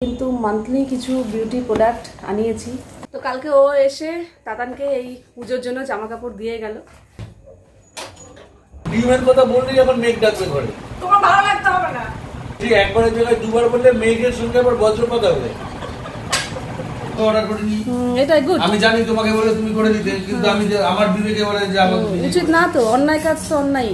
কিন্তু মান্থলি কিছু beauty product আনিয়েছি। তো কালকে ও এসে তাতানকে এই পুজোর জন্য জামা কাপড় দিয়ে গেল। ডিমের কথা বললেই আবার মেঘ ডাকবে ঘরে, তোমার ভালো লাগতে হবে না। ঠিক একবারের জায়গায় দুবার বললে মেঘের সঙ্গে আবার বজ্রপাত হবে। অর্ডার করে নি, এটাই গুড। আমি জানি তোমাকে বলে তুমি করে দিতে, কিন্তু আমি আমার বিবেকে বলে যে আমাকে উচিত না, তো অন্যায় কাজ তো অন্যায়।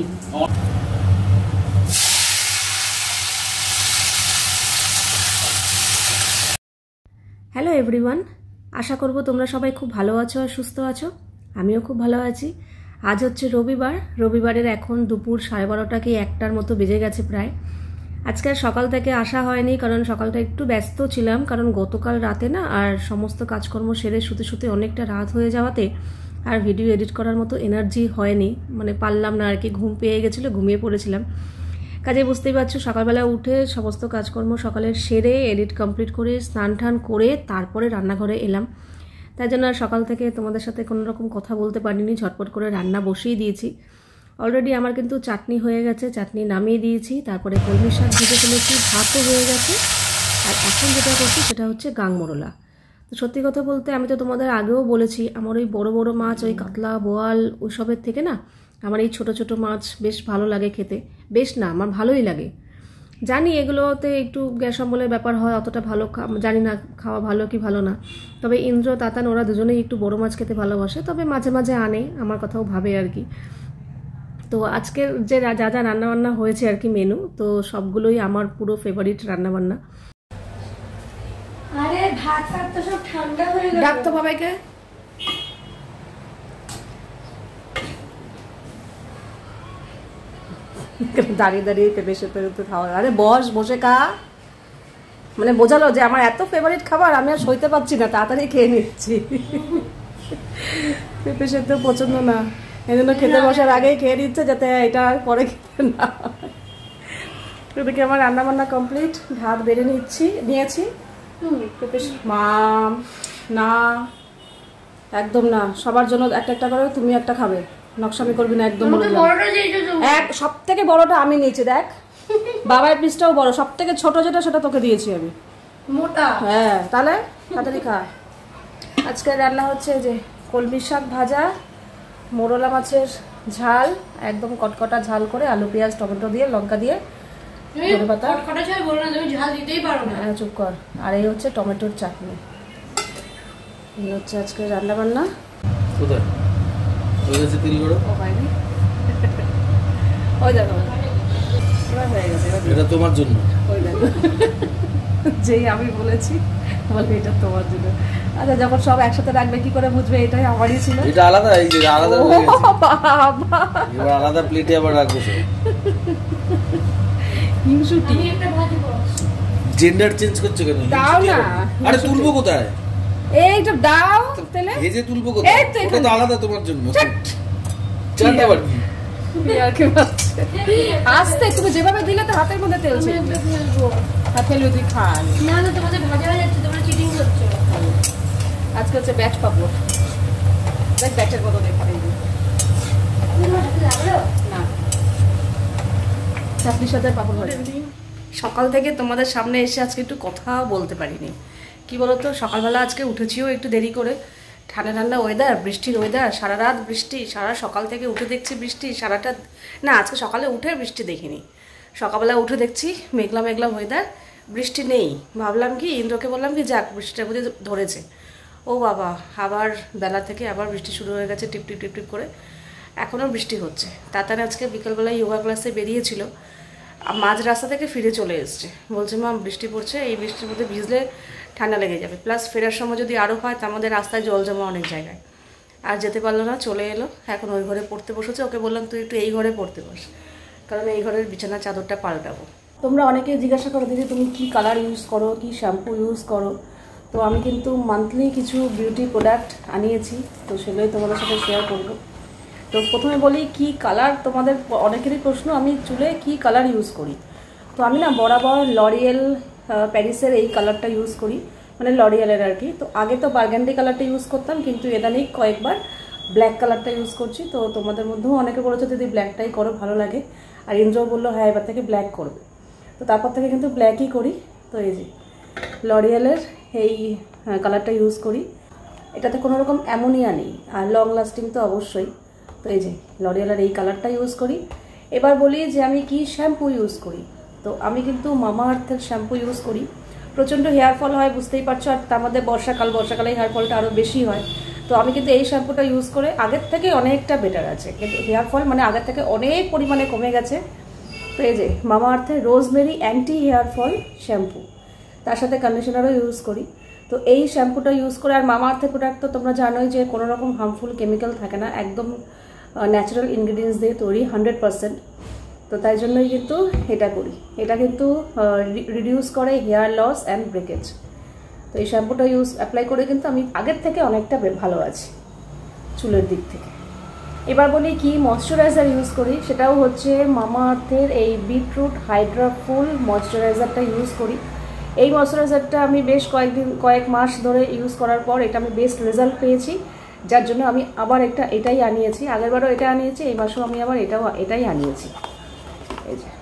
হ্যালো এভরিওয়ান, আশা করব তোমরা সবাই খুব ভালো আছো আর সুস্থ আছো। আমিও খুব ভালো আছি। আজ হচ্ছে রবিবার। রবিবারের এখন দুপুর 12:30 কি 1টার মতো বেজে গেছে প্রায়। আজকে সকাল থেকে আসা হয়নি, কারণ সকালটা একটু ব্যস্ত ছিলাম, কারণ গতকাল রাতে না আর সমস্ত কাজকর্ম সেরে শুতে শুতে অনেকটা রাত হয়ে যাওয়াতে আর ভিডিও এডিট করার মতো এনার্জি হয়নি, মানে পারলাম না আর কি। ঘুম পেয়ে গেছিলো, ঘুমিয়ে পড়েছিলাম। কাজে বুঝতেই পারছো, সকালবেলা উঠে সমস্ত কাজকর্ম সকালের সেরে এডিট কমপ্লিট করে স্নান টান করে তারপরে রান্নাঘরে এলাম। তাই জন্য আর সকাল থেকে তোমাদের সাথে কোনো রকম কথা বলতে পারিনি, ঝটপট করে রান্না বসিয়ে দিয়েছি। অলরেডি আমার কিন্তু চাটনি হয়ে গেছে, চাটনি নামিয়ে দিয়েছি, তারপরে কলমি শাক ভেজে ফেলেছি, ভাতও হয়ে গেছে। আর এখন যেটা করছি সেটা হচ্ছে গাংমরলা। তো সত্যি কথা বলতে আমি তো তোমাদের আগেও বলেছি, আমার ওই বড় বড় মাছ, ওই কাতলা বোয়াল ওইসবের থেকে না আমার এই ছোট ছোট মাছ বেশ ভালো লাগে খেতে। বেশ না, আমার ভালোই লাগে। জানি এগুলোতে একটু গ্যাস অম্বলের ব্যাপার হয়, অতটা ভালো জানি না খাওয়া ভালো কি ভালো না। তবে ইন্দ্র তাতান ওরা দুজনেই একটু বড় মাছ খেতে ভালোবাসে, তবে মাঝে মাঝে আনে, আমার কথাও ভাবে আর কি। তো আজকের যে যা যা রান্নাবান্না হয়েছে আর কি মেনু, তো সবগুলোই আমার পুরো ফেভারিট রান্নাবান্না। আরে ভাত তো সব ঠান্ডা হয়ে গেল। ডাক তো বাবাইকে। দাঁড়িয়ে দাঁড়িয়ে পেঁপে সেপে খাওয়া, আরে বস, বসে খা। মানে বোঝালো যে আমার এত ফেভারিট খাবার আমি আর সইতে পারছি না, তাড়াতাড়ি খেয়ে নিচ্ছি। পেঁপে সেদ্ধ পছন্দ না, এই জন্য খেতে বসার আগেই খেয়ে নিচ্ছে, যাতে এটা পরে খেতে না। এদিকে আমার রান্না বান্না কমপ্লিট, ভাত বেড়ে নিয়েছি। পেঁপে মাম না, একদম না, সবার জন্য একটা একটা করে, তুমি একটা খাবে, নকশামি করবি না একদম। এক সব থেকে বড়টা আমি নিয়েছি, দেখ বাবার পিসটাও বড়, সব থেকে ছোট যেটা সেটা তোকে দিয়েছি আমি, মোটা। হ্যাঁ, তাহলে তাড়াতাড়ি খা। আজকে রান্না হচ্ছে যে কলমি শাক ভাজা, মোরলা মাছের ঝাল, একদম কটকটা ঝাল করে, আলু পেঁয়াজ টমেটো দিয়ে লঙ্কা দিয়ে, ধনে পাতা। হ্যাঁ চুপ কর। আর এই হচ্ছে টমেটোর চাটনি। এই হচ্ছে আজকে রান্না বান্না। এটা তোমার জন্য, যেই আমি বলেছি বলে এটা তোমার জন্য। আচ্ছা, যখন সব একসাথে রাখবে কি করে বুঝবে এটাই আমারই ছিল? এটা আলাদা, এই যে আলাদা এবার আলাদা প্লেটে আবার রাখবো সব। হিংসুটি জেন্ডার চেঞ্জ করছে কেন? দাও না। আরে তুলবো কোথায়? এইটা দাও তেলে। এই যে তুলবো কোথায়? ওটা তো আলাদা তোমার জন্য। চাটা বাকি আস্তে, তুমি যেভাবে দিলে তো হাতের মধ্যে তেল ছিল। হাতে লুচি খান না, না তোমাদের ভাজা হয়ে যাচ্ছে, তোমরা চিটিং করছো। আজকে হচ্ছে ব্যাট পাবো, দেখ ব্যাটের কত দেখা নেই না, চাটনির সাথে পাপড় ভাজা। সকাল থেকে তোমাদের সামনে এসে আজকে একটু কথা বলতে পারিনি। কি বলতো, সকালবেলা আজকে উঠেছিও একটু দেরি করে, ঠান্ডা ঠান্ডা ওয়েদার, বৃষ্টির ওয়েদার, সারা রাত বৃষ্টি, সারা সকাল থেকে উঠে দেখছি বৃষ্টি সারাটা। না, আজকে সকালে উঠে বৃষ্টি দেখিনি, সকালবেলা উঠে দেখছি মেঘলা মেঘলা ওয়েদার, বৃষ্টি নেই। ভাবলাম কি, ইন্দ্রকে বললাম কি যাক বৃষ্টিটা বুঝে ধরেছে। ও বাবা, আবার বেলা থেকে আবার বৃষ্টি শুরু হয়ে গেছে, টিপ টিপ টিপ টিপ করে, এখনও বৃষ্টি হচ্ছে। তাতান আজকে বিকেলবেলায় যোগা ক্লাসে বেরিয়েছিল, মাঝ রাস্তা থেকে ফিরে চলে এসছে, বলছে মা বৃষ্টি পড়ছে, এই বৃষ্টির মধ্যে ভিজলে ঠান্ডা লেগে যাবে, প্লাস ফেরার সময় যদি আরও হয় তার মধ্যে রাস্তায় জল জমা অনেক জায়গায়। আর যেতে পারলো না, চলে এলো, এখন ওই ঘরে পড়তে বসেছে। ওকে বললাম তুই একটু এই ঘরে পড়তে বস, কারণ এই ঘরের বিছানার চাদরটা পাল্টাবো। তোমরা অনেকেই জিজ্ঞাসা করো দিদি তুমি কি কালার ইউজ করো, কি শ্যাম্পু ইউজ করো। তো আমি কিন্তু মান্থলি কিছু বিউটি প্রোডাক্ট আনিয়েছি, তো সেগুলোই তোমাদের সাথে শেয়ার করবো। তো প্রথমে বলি কি কালার, তোমাদের অনেকেরই প্রশ্ন আমি চুলে কি কালার ইউজ করি। তো আমি না বরাবর লরিয়েল প্যারিসের এই কালারটা ইউজ করি, মানে লরিয়েলের আর কি। তো আগে তো বার্গান্ডি কালারটা ইউজ করতাম, কিন্তু ইদানিং কয়েকবার ব্ল্যাক কালারটা ইউজ করছি। তো তোমাদের মধ্যেও অনেকে বলেছে যদি ব্ল্যাকটাই করো ভালো লাগে, আর ইন্দ্র বললো হ্যাঁ এবার থেকে ব্ল্যাক করবে। তো তারপর থেকে কিন্তু ব্ল্যাকই করি। তো এই যে লরিয়ালের এই কালারটা ইউজ করি। এটাতে কোনো রকম অ্যামোনিয়া নেই আর লং লাস্টিং তো অবশ্যই। তো এই যে লরিয়ালের এই কালারটা ইউজ করি। এবার বলি যে আমি কি শ্যাম্পু ইউজ করি। তো আমি কিন্তু মামা আর্থের শ্যাম্পু ইউজ করি। প্রচণ্ড হেয়ার ফল হয় বুঝতেই পারছো, আর তার মধ্যে বর্ষাকালে হেয়ার ফলটা আরও বেশি হয়। তো আমি কিন্তু এই শ্যাম্পুটা ইউজ করে আগের থেকে অনেকটা বেটার আছে, কিন্তু হেয়ার ফল মানে আগের থেকে অনেক পরিমাণে কমে গেছে। তো এই যে মামা আর্থের rosemary anti hair fall shampoo, তার সাথে কন্ডিশনারও ইউজ করি। তো এই শ্যাম্পুটা ইউজ করে, আর মামা আর্থের প্রোডাক্ট তো তোমরা জানোই যে কোনো রকম হার্মফুল কেমিক্যাল থাকে না, একদম ন্যাচারাল ইনগ্রিডিয়েন্টস দিয়ে তৈরি 100%। তো তাই জন্যই কিন্তু এটা করি। এটা কিন্তু রিডিউস করে হেয়ার লস অ্যান্ড ব্রেকেজ। তো এই শ্যাম্পুটা অ্যাপ্লাই করে কিন্তু আমি আগের থেকে অনেকটা ভালো আছি চুলের দিক থেকে। এবার বলি কি ময়শ্চারাইজার ইউজ করি। সেটাও হচ্ছে মামা আর্থের এই বিটরুট হাইড্রা ফুল ময়শ্চারাইজারটা ইউজ করি। এই ময়শ্চারাইজারটা আমি বেশ কয়েক মাস ধরে ইউজ করার পর এটা আমি বেস্ট রেজাল্ট পেয়েছি, যার জন্য আমি আবার এটাই আনিয়েছি। আগেরবারও এটা আনিয়েছি, এই মাসেও আমি আবার এটাই আনিয়েছি। এই যে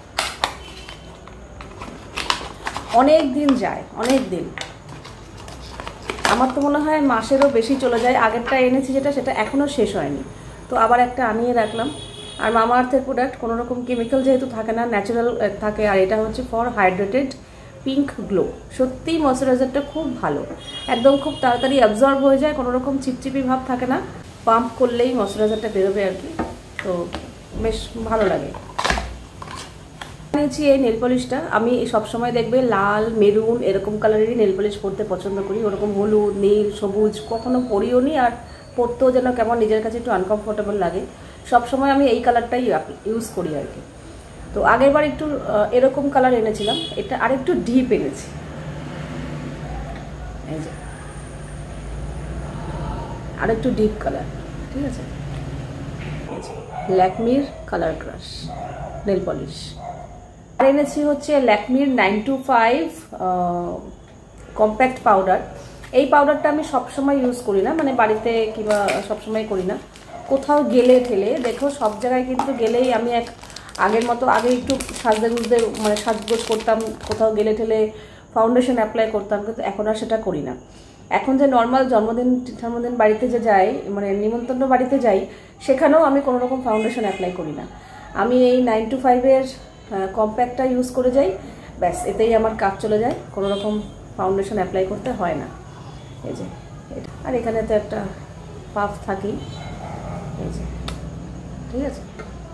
অনেক দিন যায়, অনেক দিন, আমার তো মনে হয় মাসেরও বেশি চলে যায়। আগেরটা এনেছি সেটা এখনও শেষ হয়নি, তো আবার একটা আনিয়ে রাখলাম। আর মামা আর্থের প্রোডাক্ট কোনো রকম কেমিক্যাল যেহেতু থাকে না, ন্যাচারাল থাকে। আর এটা হচ্ছে ফর হাইড্রেটেড পিঙ্ক গ্লো। সত্যিই ময়শ্চারাইজারটা খুব ভালো, একদম খুব তাড়াতাড়ি অ্যাবজর্ব হয়ে যায়, কোনো রকম চিপচিপি ভাব থাকে না। পাম্প করলেই ময়শ্চারাইজারটা বেরোবে আর কি, তো বেশ ভালো লাগে। নিয়েছি এই নেল পলিশটা। আমি সবসময় দেখবে লাল মেরুন এরকম কালারেরই নেল পলিশ পরতে পছন্দ করি। ওরকম হলুদ নীল সবুজ কখনো পরিও নি, আর পরতেও যেন কেমন নিজের কাছে একটু আনকমফোর্টেবল লাগে। সবসময় আমি এই কালারটাই ইউজ করি আর কি। তো আগেরবার একটু এরকম কালার এনেছিলাম, এটা আরেকটু ডিপ এনেছি। এই যে আরেকটু ডিপ কালার, ঠিক আছে। ল্যাকমির কালার ক্রাশ নেল পলিশ। আর এনেছি হচ্ছে ল্যাকমির 925 কম্প্যাক্ট পাউডার। এই পাউডারটা আমি সবসময় ইউজ করি না, মানে বাড়িতে কিংবা সবসময় করি না, কোথাও গেলে ঠেলে। দেখো সব জায়গায় কিন্তু গেলেই আমি আগের মতো আগে একটু সাজগোজ করতাম, কোথাও গেলে ঠেলে ফাউন্ডেশন অ্যাপ্লাই করতাম, কিন্তু এখন আর সেটা করি না। এখন যে নর্মাল জন্মদিন বাড়িতে যে যাই, মানে নিমন্ত্রণ বাড়িতে যাই, সেখানেও আমি কোনো রকম ফাউন্ডেশন অ্যাপ্লাই করি না। আমি এই 925-এর কম্প্যাক্টটা ইউজ করে যাই, ব্যাস এতেই আমার কাজ চলে যায়, কোনো রকম ফাউন্ডেশন অ্যাপ্লাই করতে হয় না। এই যে এটা, আর এখানে তো একটা পাফ থাকেই, এই যে, ঠিক আছে।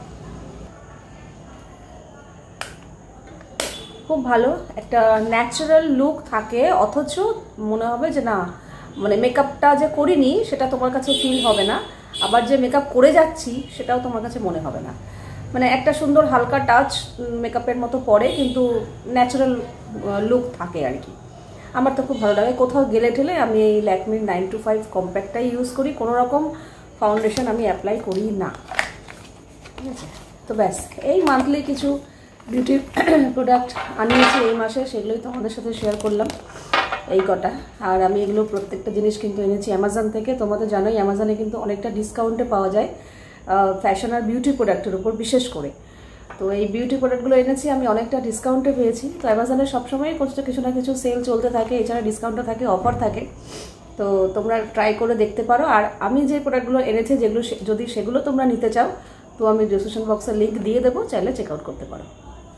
খুব ভালো একটা ন্যাচারাল লুক থাকে, অথচ মনে হবে যে না, মানে মেকআপটা যে করিনি সেটা তোমার কাছে ফিল হবে না, আবার যে মেকআপ করে যাচ্ছি সেটাও তোমার কাছে মনে হবে না। মানে একটা সুন্দর হালকা টাচ মেকআপের মতো পড়ে, কিন্তু ন্যাচারাল লুক থাকে আর কি। আমার তো খুব ভালো লাগে। কোথাও গেলে ঠেলে আমি এই ল্যাকমির 925 কম্প্যাক্টটাই ইউজ করি, কোনো রকম ফাউন্ডেশন আমি অ্যাপ্লাই করি না, ঠিক আছে। তো ব্যাস এই মান্থলি কিছু বিউটি প্রোডাক্ট আনিয়েছি এই মাসে, সেগুলোই তোমাদের সাথে শেয়ার করলাম এই কটা। আর আমি এগুলো প্রত্যেকটা জিনিস কিন্তু এনেছি অ্যামাজন থেকে। তোমাদের জানোই অ্যামাজনে কিন্তু অনেকটা ডিসকাউন্টে পাওয়া যায় ফ্যাশন আর বিউটি প্রোডাক্টের উপর বিশেষ করে। তো এই বিউটি প্রোডাক্টগুলো এনেছি আমি অনেকটা ডিসকাউন্টে পেয়েছি। তো অ্যামাজনে সবসময় কিছু না কিছু সেল চলতে থাকে, এছাড়া ডিসকাউন্টও থাকে, অফার থাকে। তো তোমরা ট্রাই করে দেখতে পারো। আর আমি যে প্রোডাক্টগুলো এনেছি, যেগুলো যদি সেগুলো তোমরা নিতে চাও, তো আমি ডিসক্রিপশন বক্সে লিঙ্ক দিয়ে দেবো, চাইলে চেক আউট করতে পারো।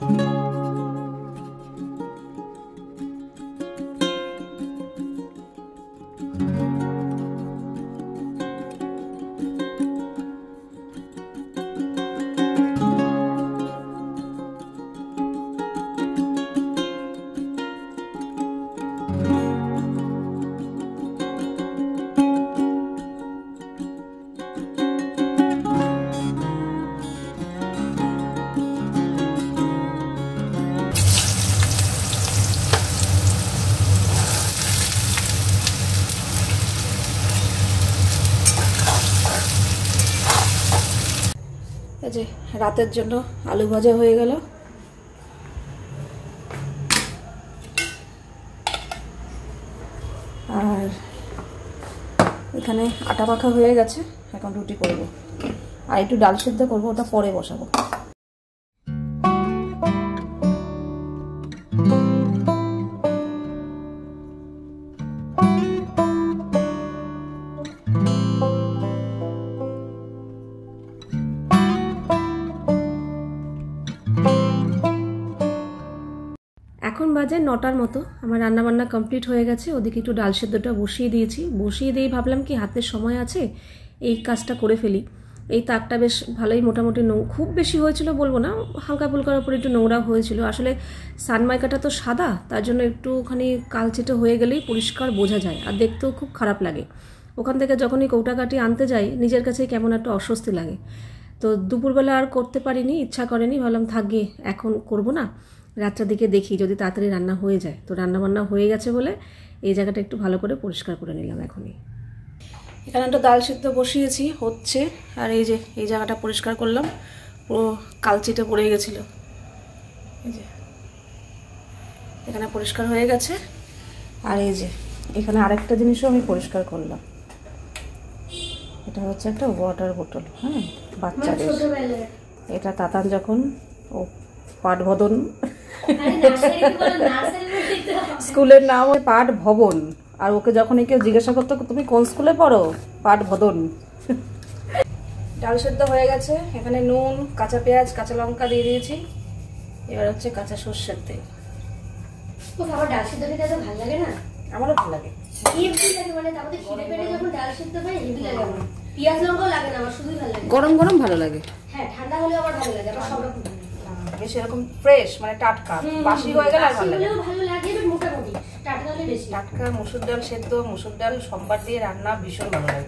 এই যে রাতের জন্য আলু ভাজা হয়ে গেল। আর এখানে আটা মাখা হয়ে গেছে, এখন রুটি করব। আর একটু ডাল সিদ্ধ করবো, ওটা পরে বসাবো। বাজে 9টার মতো। আমার রান্নাবান্না কমপ্লিট হয়ে গেছে। ওদিকে একটু ডাল সেদ্ধটা বসিয়ে দিয়েছি। বসিয়ে দিয়ে ভাবলাম কি হাতের সময় আছে, এই কাজটা করে ফেলি। এই তাকটা বেশ ভালোই মোটামুটি খুব বেশি হয়েছিল বলবো না, হালকা ফুলকার ওপরে একটু নোংরা হয়েছিল। আসলে সানমাইকাটা তো সাদা, তার জন্য একটুখানি কালচেটে হয়ে গেলেই পরিষ্কার বোঝা যায়, আর দেখতেও খুব খারাপ লাগে। ওখান থেকে যখনই কৌটাকাটি আনতে যাই নিজের কাছেই কেমন একটা অস্বস্তি লাগে। তো দুপুরবেলা আর করতে পারিনি, ইচ্ছা করেনি, ভাবলাম থাকবে এখন করব না, রাত্রের দিকে দেখি যদি তাড়াতাড়ি রান্না হয়ে যায়। তো রান্নাবান্না হয়ে গেছে বলে এই জায়গাটা একটু ভালো করে পরিষ্কার করে নিলাম এখনই। এখানে একটা ডাল সিদ্ধ বসিয়েছি, হচ্ছে। আর এই যে এই জায়গাটা পরিষ্কার করলাম, পুরো কালচিটে পড়ে গেছিলো। এই যে এখানে পরিষ্কার হয়ে গেছে। আর এই যে এখানে আরেকটা জিনিসও আমি পরিষ্কার করলাম। এটা হচ্ছে একটা ওয়াটার বোতল, হ্যাঁ, বাচ্চাদের। এটা তাতান যখন পাঠ ভদন, স্কুলের নাম ওই পাঠ ভবন, আর ওকে যখন কেউ জিজ্ঞাসা করতো তুমি কোন স্কুলে পড়ো, পাঠ ভদন। ডাল সেদ্ধ হয়ে গেছে। এখানে নুন, কাঁচা পেঁয়াজ, কাঁচা লঙ্কা দিয়ে দিয়েছি। এবার হচ্ছে কাঁচা সর্ষের তেল। ডাল সিদ্ধ খেতে তো ভালো লাগে না? আমারও ভালো লাগে। পেঁয়াজ লঙ্কাও লাগে না, আমার শুধুই ভালো লাগে। গরম গরম ভালো লাগে। হ্যাঁ, ঠান্ডা হলে আবার ভালো লাগে, আমার সব রকম বেশ এরকম ফ্রেশ, মানে টাটকা। বাসি হয়ে গেলে ভালো লাগে। ভালো লাগে, মোটামুটি টাটকা হলে বেশি। টাটকা মসুর ডাল সেদ্ধ, মসুর ডাল সম্বার দিয়ে রান্না ভীষণ ভালো লাগে।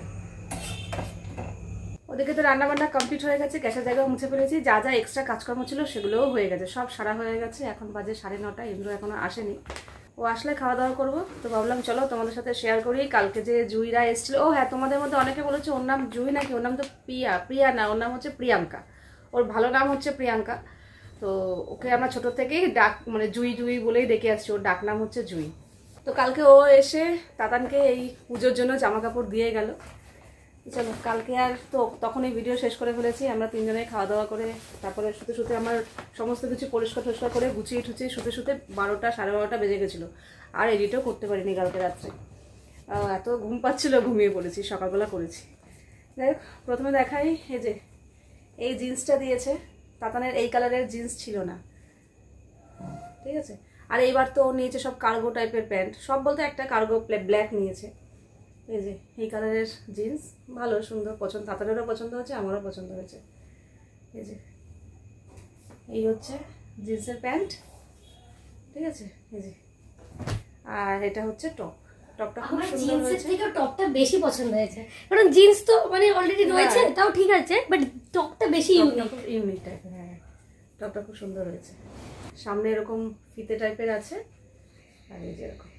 ওদিকে তো রান্না বান্না কমপ্লিট হয়ে গেছে, গ্যাসের জায়গাও মুছে ফেলেছি। যা যা এক্সট্রা কাজকর্ম ছিল সেগুলোও হয়ে গেছে, সব সারা হয়ে গেছে। এখন বাজে 9:30, ইন্দ্র এখনো আসেনি। ও আসলে খাওয়া দাওয়া করবো। তো ভাবলাম চলো তোমাদের সাথে শেয়ার করি। কালকে যে জুইরা এসেছিল, ও হ্যাঁ, তোমাদের মধ্যে অনেকে বলেছে ওর নাম জুই নাকি, ওর নাম তো প্রিয়া না, ওর নাম হচ্ছে প্রিয়াঙ্কা। ওর ভালো নাম হচ্ছে প্রিয়াঙ্কা। তো ওকে আমরা ছোট থেকেই মানে জুই জুই বলেই ডেকে আসছি, ওর ডাক নাম হচ্ছে জুই। তো কালকে ও এসে তাতানকে এই পুজোর জন্য জামা কাপড় দিয়ে গেল। চলো কালকে আর তো তখন এই ভিডিও শেষ করে ফেলেছি। আমরা তিনজনে খাওয়া দাওয়া করে তারপরে শুতে শুতে আমার সমস্ত কিছু পরিষ্কার করে গুছিয়ে ঠুচিয়ে শুতে 12টা 12:30 বেজে গেছিলো। আর এডিটও করতে পারিনি কালকে রাত্রে, এত ঘুম পাচ্ছিল, ঘুমিয়ে পড়েছি। সকালবেলা করেছি। যাই হোক, প্রথমে দেখাই, এই যে এই জিন্সটা দিয়েছে। তাতানের এই কালারের জিন্স ছিল না, ঠিক আছে। আর এইবার তো নিয়েছে সব কার্গো টাইপের প্যান্ট, সব বলতে একটা কার্গো ব্ল্যাক নিয়েছে। এই যে এই কালারের জিন্স, ভালো সুন্দর, পছন্দ, তাতানেরও পছন্দ হয়েছে, আমারও পছন্দ হয়েছে। এই যে এই হচ্ছে জিন্সের প্যান্ট, ঠিক আছে। এই যে আর এটা হচ্ছে টপটা খুব সুন্দর হয়েছে। থেকে টপটা বেশি পছন্দ হয়েছে, কারণ জিন্স তো মানে অলরেডি রয়েছে, তাও ঠিক আছে, বাট টপটা বেশি ইউনিক টাইপের। হ্যাঁ, টপটা খুব সুন্দর হয়েছে। সামনে এরকম ফিতে টাইপের আছে, আর এই যে এরকম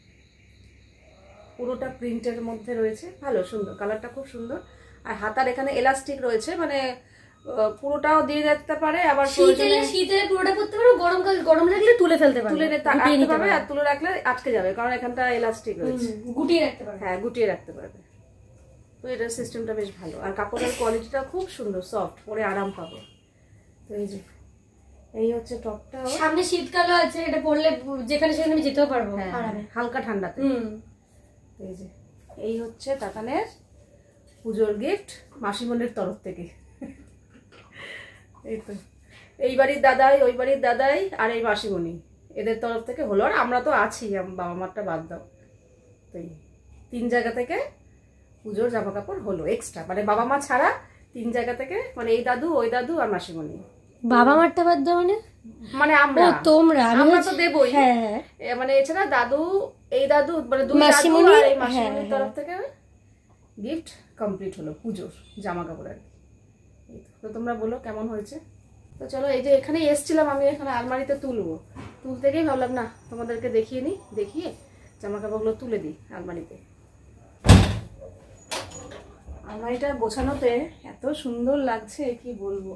পুরোটা প্রিন্টের মধ্যে রয়েছে, ভালো সুন্দর, কালারটা খুব সুন্দর। আর হাতার এখানে এলাস্টিক রয়েছে, মানে পুরোটাও দিয়ে যেতে পারে, আবার শীতে পুরোটা করতে পারো, গরম লাগলে তুলে ফেলতে পারবে, তুলে রাখতে পারবে, আর তুলে রাখলে আটকে যাবে, কারণ এখানটা এলাস্টিক রয়েছে, গুটিয়ে রাখতে পারবে। হ্যাঁ, গুটিয়ে রাখতে পারবে। তো এটার সিস্টেমটা বেশ ভালো, আর কাপড়ের কোয়ালিটিটা খুব সুন্দর, সফট, পরে আরাম পাবো। তো এই যে এই হচ্ছে টপটা। সামনে শীতকালও আছে, এটা পরলে যেখানে সেখানে আমি যেতেও পারবো হালকা ঠান্ডাতে। এই যে এই হচ্ছে তাতানের পুজোর গিফট মাসিমণির তরফ থেকে। এই তো এই বাড়ির দাদাই, ওই বাড়ির দাদাই, আর এই মাসিমণি, এদের তরফ থেকে হলো। আর আমরা তো আছি, বাবা মারটা বাদ দাও। তো এই 3 জায়গা থেকে পুজোর জামা কাপড় হলো এক্সট্রা, মানে বাবা মা ছাড়া 3 জায়গা থেকে, মানে এই দাদু, ওই দাদু, আর মাসিমণি। বাবা মারটা বাদ দাও মানে আমরা তো দেবই, মানে এছাড়া দাদু, এই দাদু, মানে 2 দাদু আর এই মাসিমণির তরফ থেকে গিফট কমপ্লিট হলো পুজোর জামা কাপড়ের। তো তোমরা বলো কেমন হয়েছে। তো চলো, এই যে এখানে এসছিলাম আমি, এখানে আলমারিতে তুলতে গিয়েই ভাবলাম না তোমাদেরকে দেখিয়ে জামা কাপড়গুলো তুলে দিই আলমারিতে। আলমারিটা গোছানোতে এত সুন্দর লাগছে কি বলবো।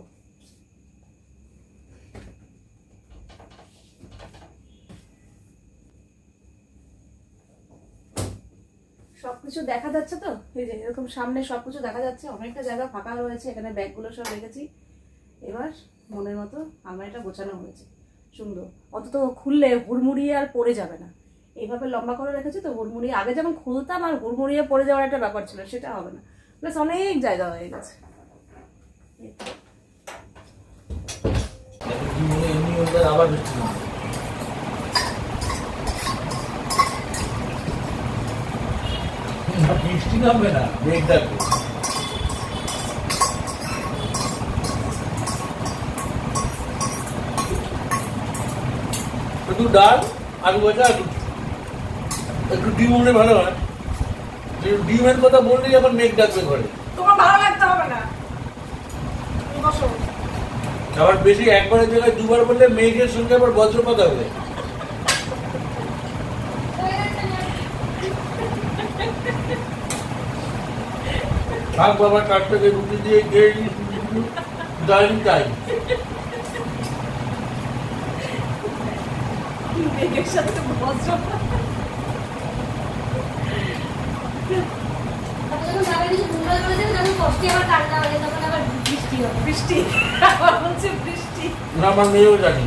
সবকিছু দেখা যাচ্ছে তো, এই যে এরকম সামনে সবকিছু দেখা যাচ্ছে, অনেকটা জায়গা ফাঁকা রয়েছে, এখানে ব্যাগগুলো সব রেখেছি। এবার মনের মতো আলমারিটা গোছানো হয়েছে সুন্দর, অত খুললে হুড়মুড়িয়ে আর পড়ে যাবে না। এইভাবে লম্বা করে রেখেছি তো, হুড়মুড়িয়ে আগে যেমন খুলতাম আর হুড়মুড়িয়ে পড়ে যাওয়ার একটা ব্যাপার ছিল, সেটা হবে না, প্লাস অনেক জায়গা হয়ে গেছে। আবার বৃষ্টি নামবে না, মেঘ ডাকবে। একটু ডাল, আলু ভাজা, একটু ডিম হলে ভালো হয়। ডিমের কথা বললেই আবার মেঘ ডাকবে ঘরে। তোমার ভালো লাগতে হবে না, তুমি বসো। আবার বেশি একবারের জায়গায় দুবার বললে মেঘের সঙ্গে আবার বজ্রপাত হবে। থাক বাবা, কাঠটাকে রুটি দিয়ে খেয়ে ডাইনিং টাইম। মেঘের সাথে বজ্রপাত। যখন বাবা কিছু ভুলভাল করে দেবে তখন কষ্টে আবার কান্না হবে, তখন আবার বৃষ্টি হবে। বৃষ্টি, আবার বলছে বৃষ্টি। না, আমার মেয়েও জানি।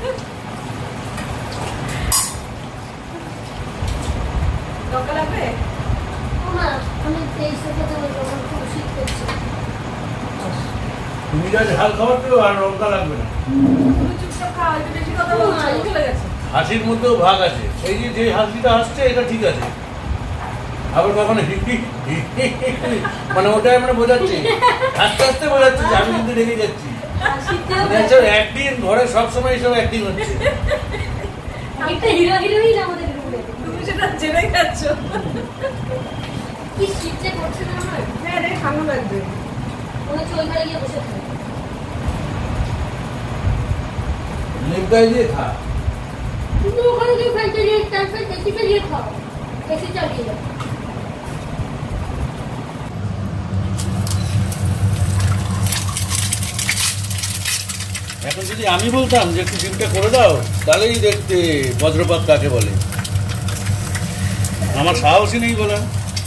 লঙ্কা লাগবে? ও মা, আমি তেইশে খেতে বলবো, আমার খুব শীত করছে। তুমি যা ঝাল খাবার পেও আর লঙ্কা লাগবে না। তুমি চুপচাপ খাও, একটু বেশি কথা বলছো, চলে গেছে। হাসির মধ্যেও ভাগ আছে। এই যে হাসিটা হাসছে এটা ঠিক আছে, আবার কখনো মানে ওটাই মানে বোঝাচ্ছি, আস্তে আস্তে বোঝাচ্ছি যে আমি কিন্তু রেগে যাচ্ছি। একদিন ঘরে সবসময় সব অ্যাক্টিং হচ্ছে। একটা হিরো হিরোইন আমাদের রুমে। তুমি সেটা জেনে খাচ্ছ। কি শীত যে করছে না আমার, হ্যাঁ রে, ঠান্ডা লাগবে। মনে হচ্ছে ওই ঘরে গিয়ে বসে থাকি। লেপটাই দিয়ে খা। কিন্তু ওখানে গিয়ে ফ্যান চালিয়ে তারপর এসি চালিয়ে খাও, এসি চালিয়ে যাও। এখন যদি আমি বলতাম যে একটু ডিমটা করে দাও, তাহলেই দেখতে বজ্রপাত কাকে বলে। আমার সাহসই নেই বলা।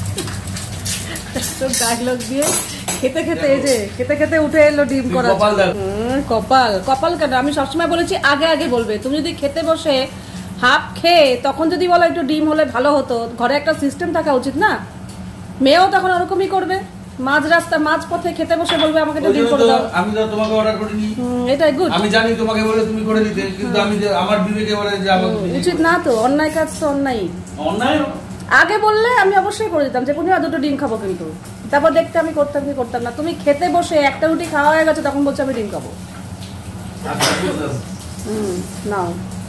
তো ডায়লগ দিয়ে খেতে খেতে এই যে খেতে খেতে উঠে এলো ডিম তুই করা। কপাল দেখ। কপাল কপাল কেন? আমি সবসময় বলেছি আগে আগে বলবে। তুমি যদি খেতে বসে হাফ খেয়ে তখন যদি বলো একটু ডিম হলে ভালো হতো, ঘরে একটা সিস্টেম থাকা উচিত না? মেয়েও তখন ওরকমই করবে, মাঝ রাস্তা মাঝ পথে খেতে বসে বলবে আমাকে একটু ডিম করে দাও। আমি তো তোমাকে অর্ডার করিনি। এটাই গুড। আমি জানি তোমাকে বলে তুমি করে দিতে, কিন্তু আমি যে আমার বিবেকে বলে যে আমাকে উচিত না তো, অন্যায় কাজ তো অন্যায়। অন্যায়। আগে বললে আমি অবশ্যই করে দিতাম যে কোনো দুটো ডিম খাবো, কিন্তু তারপর দেখতে আমি করতাম কি করতাম না। তুমি খেতে বসে একটা রুটি খাওয়া হয়ে গেছে তখন বলছো আমি ডিম খাবো। আচ্ছা, বুঝলাম। নাও